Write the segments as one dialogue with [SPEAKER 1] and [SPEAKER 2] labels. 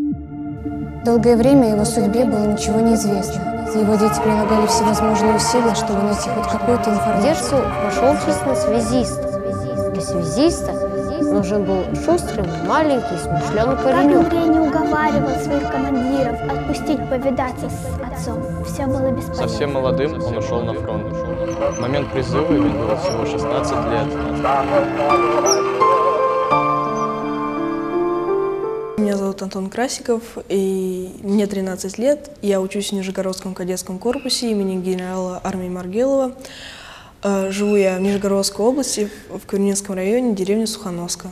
[SPEAKER 1] Долгое время о его судьбе было ничего не известно. Его дети прилагали всевозможные усилия, чтобы найти хоть какую-то информацию.
[SPEAKER 2] Детству пошел учиться на связиста. Для связиста нужен был шустрый, маленький, смышленый паренек.
[SPEAKER 3] Как Андрей не уговаривал своих командиров отпустить повидаться с отцом. Все было бесполезно.
[SPEAKER 4] Совсем молодым он ушел на фронт. В момент призыва ему было всего 16 лет.
[SPEAKER 5] Меня зовут Антон Красиков, и мне 13 лет. Я учусь в Нижегородском кадетском корпусе имени генерала армии Маргелова. Живу я в Нижегородской области, в Курнинском районе, деревня Сухановска.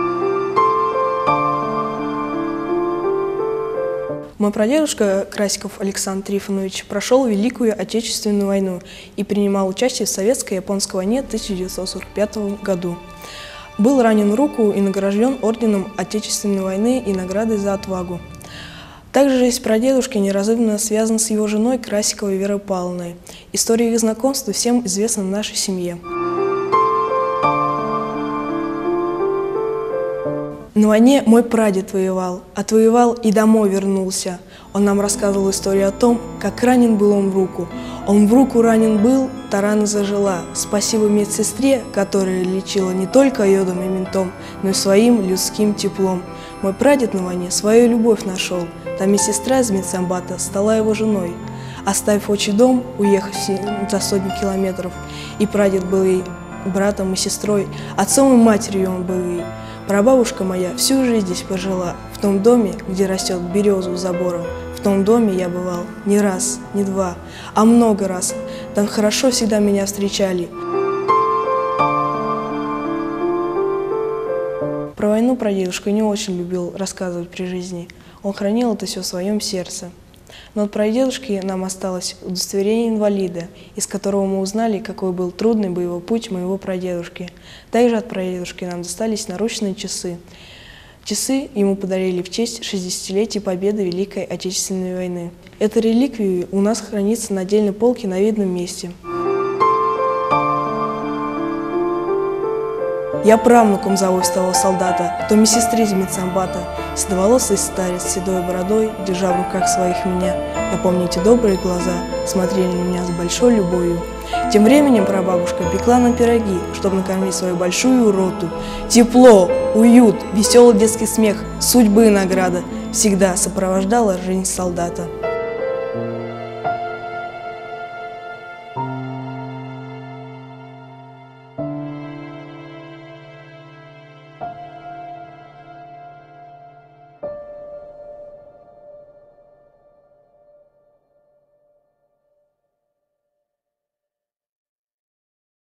[SPEAKER 5] Мой прадедушка Красиков Александр Трифонович прошел Великую Отечественную войну и принимал участие в Советско-японской войне в 1945 году. Был ранен в руку и награжден орденом Отечественной войны и наградой за отвагу. Также жизнь прадедушки неразрывно связана с его женой Красиковой Верой Павловной. История их знакомства всем известна в нашей семье. На войне мой прадед воевал, отвоевал и домой вернулся. Он нам рассказывал историю о том, как ранен был он в руку. Он в руку ранен был, та рана зажила. Спасибо медсестре, которая лечила не только йодом и ментом, но и своим людским теплом. Мой прадед на войне свою любовь нашел. Та медсестра из медсамбата стала его женой. Оставив отчий дом, уехав за сотни километров, и прадед был ей братом и сестрой, отцом и матерью он был ей. Прабабушка моя всю жизнь здесь пожила, в том доме, где растет береза у забора. В том доме я бывал не раз, не два, а много раз. Там хорошо всегда меня встречали. Про войну прадедушка не очень любил рассказывать при жизни. Он хранил это все в своем сердце. Но от прадедушки нам осталось удостоверение инвалида, из которого мы узнали, какой был трудный боевой путь моего прадедушки. Также от прадедушки нам достались наручные часы. Часы ему подарили в честь 60-летия победы Великой Отечественной войны. Эта реликвия у нас хранится на отдельной полке на видном месте. Я правнуком зову того солдата, то медсестры из медсамбата, седоволосый старец с седой бородой, держа в руках своих меня. Я помню эти добрые глаза, смотрели на меня с большой любовью. Тем временем прабабушка пекла нам пироги, чтобы накормить свою большую роту. Тепло, уют, веселый детский смех, судьбы и награда всегда сопровождала жизнь солдата.